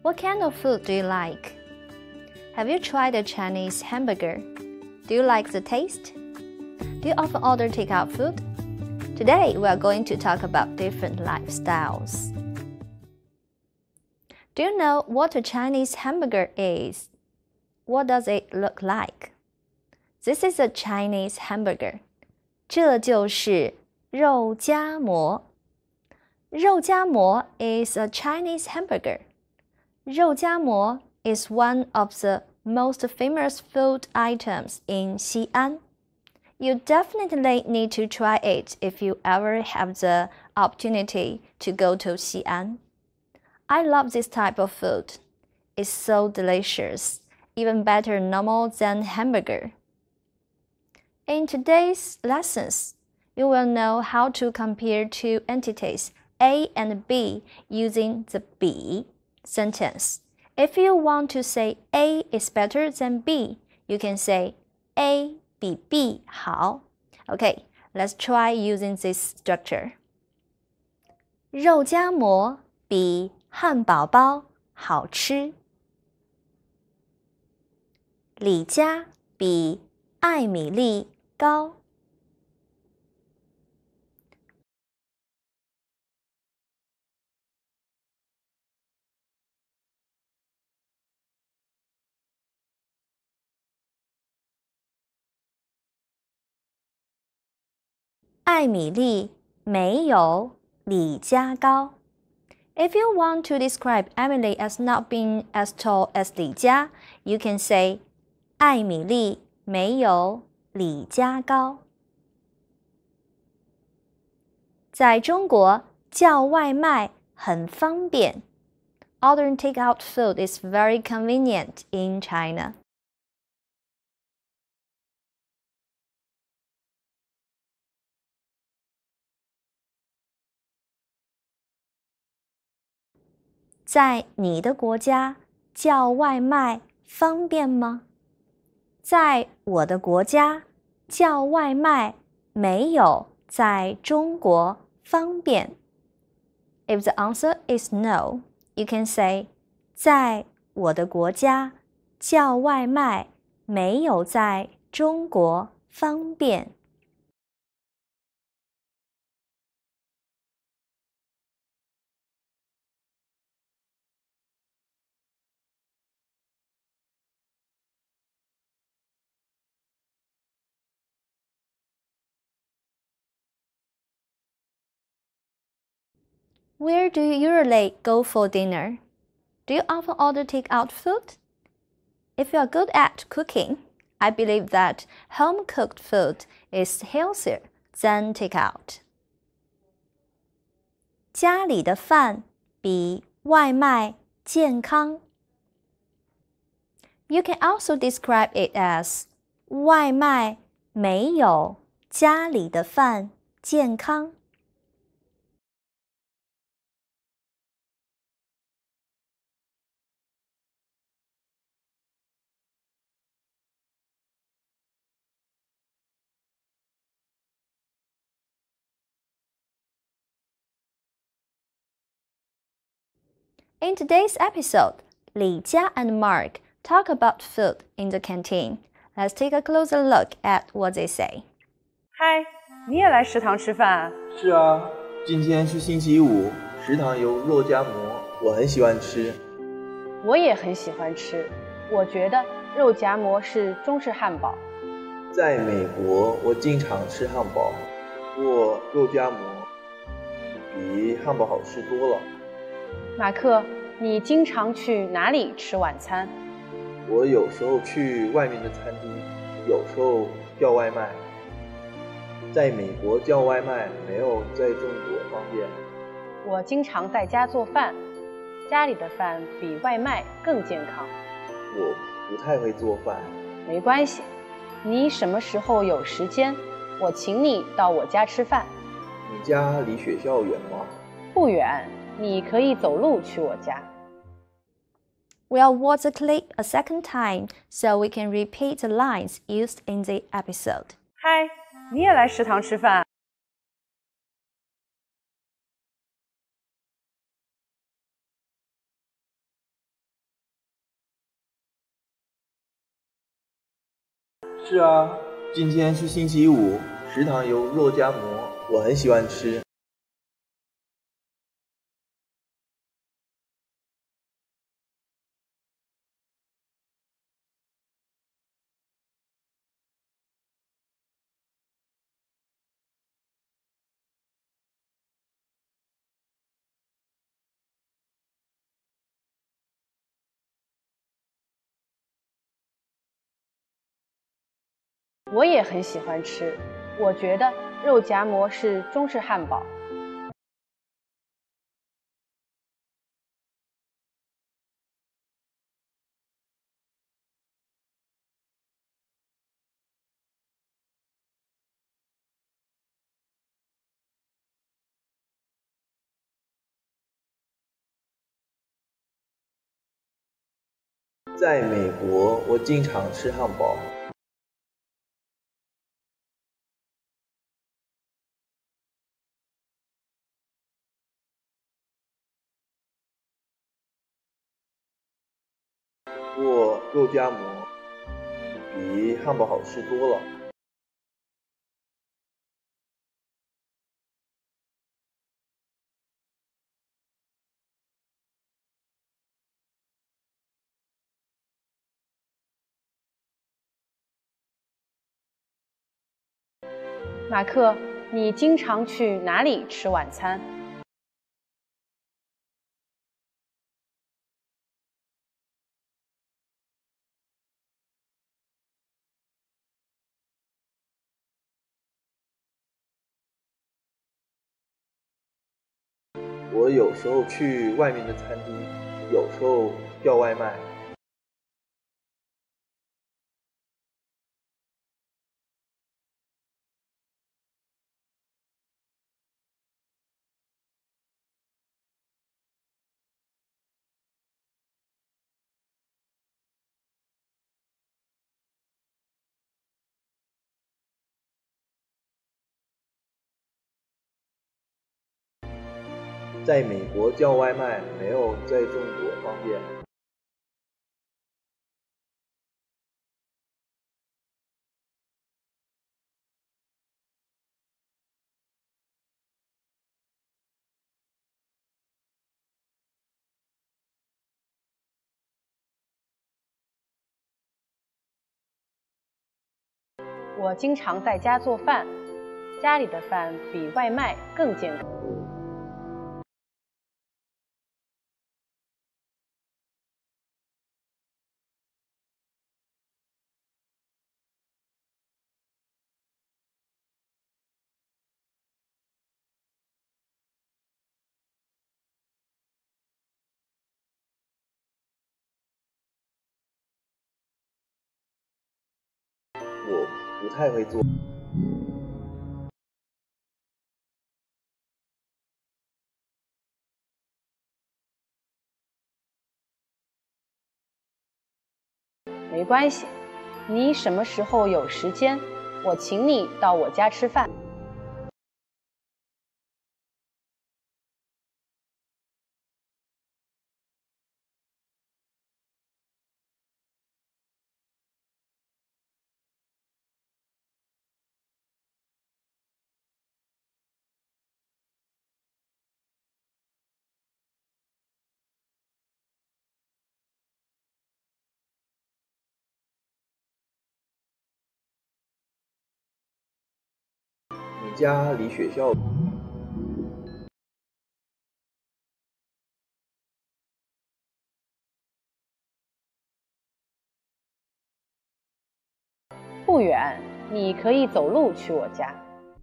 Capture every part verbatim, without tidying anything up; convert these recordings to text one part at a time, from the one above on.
What kind of food do you like? Have you tried a Chinese hamburger? Do you like the taste? Do you often order takeout food? Today, we are going to talk about different lifestyles. Do you know what a Chinese hamburger is? What does it look like? This is a Chinese hamburger. 这就是肉夹馍。肉夹馍 is a Chinese hamburger. 肉夹馍 is one of the most famous food items in Xi'an. You definitely need to try it if you ever have the opportunity to go to Xi'an. I love this type of food. It's so delicious, even better normal than hamburger. In today's lessons, you will know how to compare two entities, A and B, using the B sentence. If you want to say A is better than B, you can say A 比 B 好。Okay, let's try using this structure. 肉夹馍比汉堡包好吃。李佳比艾米丽高。艾米丽没有李佳高。If you want to describe Emily as not being as tall as 李佳, you can say 艾米丽没有李佳高。在中国叫外卖很方便。Ordering takeout food is very convenient in China. 在你的国家叫外卖方便吗？在我的国家叫外卖没有在中国方便。If the answer is no, you can say 在我的国家叫外卖没有在中国方便。Where do you usually go for dinner? Do you often order takeout food? If you are good at cooking, I believe that home-cooked food is healthier than takeout. 家里的饭比外卖健康。You can also describe it as 外卖没有家里的饭健康。In today's episode, Li Jia and Mark talk about food in the canteen. Let's take a closer look at what they say. 嗨，你也来食堂吃饭？ 是啊，今天是星期五，食堂有肉夹馍，我很喜欢吃。 我也很喜欢吃，我觉得肉夹馍是中式汉堡。 在美国，我经常吃汉堡，不过肉夹馍比汉堡好吃多了。 马克，你经常去哪里吃晚餐？ 我有时候去外面的餐厅，有时候叫外卖。在美国叫外卖没有在中国方便。 我经常在家做饭，家里的饭比外卖更健康。 我不太会做饭。 没关系，你什么时候有时间，我请你到我家吃饭。 你家离学校远吗？ 不远。你可以走路去我家。 We'll watch the clip a second time so we can repeat the lines used in the episode. 嗨，你也来食堂吃饭？ 是啊，今天是星期五，食堂有肉夹馍，我很喜欢吃。 我也很喜欢吃，我觉得肉夹馍是中式汉堡。 在美国，我经常吃汉堡。不过肉夹馍比汉堡好吃多了。 马克，你经常去哪里吃晚餐？ 我有时候去外面的餐厅，有时候叫外卖。在美国叫外卖没有在中国方便。 我经常在家做饭，家里的饭比外卖更健康。 我不太会做。 没关系，你什么时候有时间，我请你到我家吃饭。 你家离学校？ 不远，你可以走路去我家。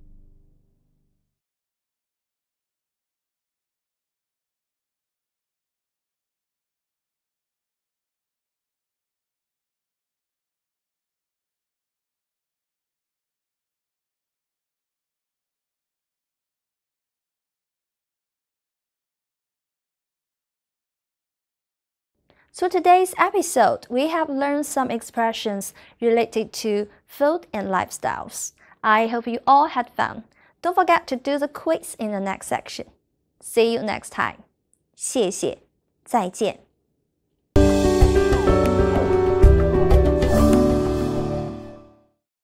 So today's episode, we have learned some expressions related to food and lifestyles. I hope you all had fun. Don't forget to do the quiz in the next section. See you next time. 谢谢，再见。